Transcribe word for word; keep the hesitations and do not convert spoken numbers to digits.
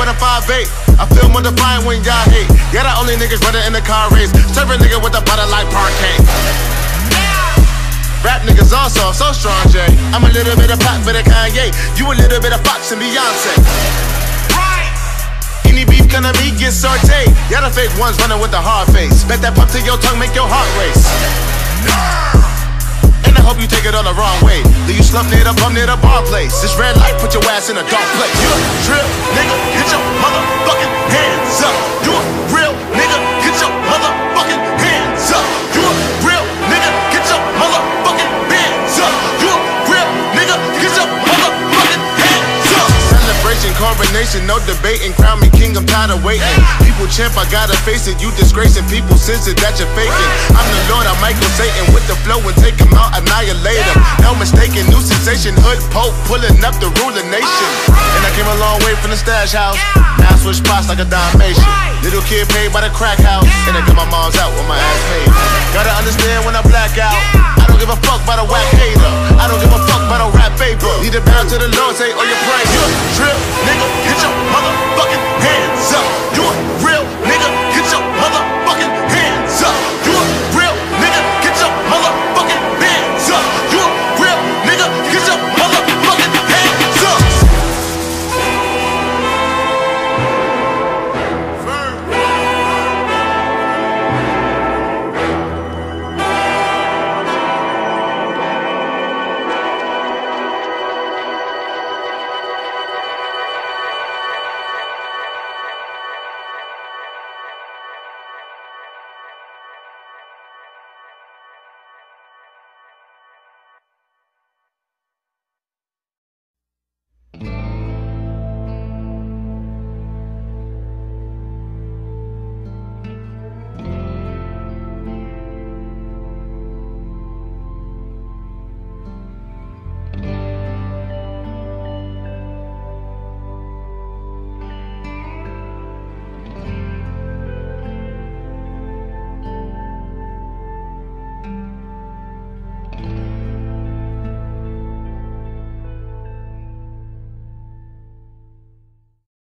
with a five eight. I feel more defiant when y'all hate. Yeah, the only niggas running in the car race. Serve a nigga with a butter like parquet. Rap niggas all soft, so strong, Jay. I'm a little bit of Pac, bit of Kanye. You a little bit of Fox and Beyonce. Right. Any beef gonna me get sauteed. Y'all the fake ones running with the hard face. Bet that pump to your tongue make your heart race. And I hope you take it all the wrong way. Do you slump near the bum near the bar place? This red light put your ass in a dark place. You a real nigga, get your motherfucking hands up. You a real nigga, get your motherfucking hands up. You a real nigga, get your motherfucking hands up. You a real nigga, get your motherfucking hands up. Celebration, coronation, no debating. Crown me king, I'm tired of waiting. People champ, I gotta face it. You disgracing people, sense it that you're faking. I'm the Lord, I'm Michael Satan with the flow and take him out, annihilate him. No mistaken, new sensation, hood pope, pulling up the ruler nation. And I came a long way from the stash house. Now I switch spots like a Dalmatian. Little kid paid by the crack house, and I got my mom's out with my ass paid. Gotta understand when I black out, I don't give a fuck about a whack hater. I don't give a fuck about a rap paper. Need to bow to the Lord, say, oh, you